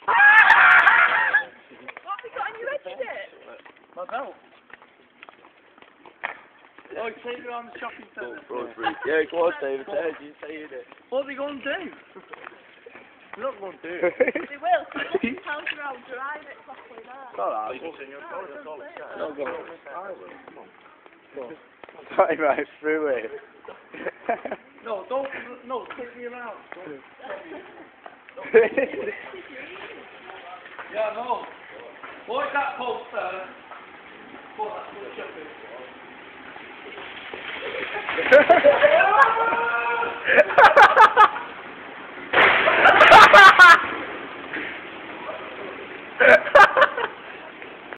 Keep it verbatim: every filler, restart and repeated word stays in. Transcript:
What have you got on your head, it? My belt. Oh, take me around the shopping centre. Yeah, go on, David. There's you saying it. What are they going to do? They're not going to do it. They will. They tell you how to drive it properly there. It's alright. No, No, go on. Come on. Sorry, right through it. No, don't. No, take me around. Yeah, no. What's that poster? What, that's what shopping. Ha ha ha!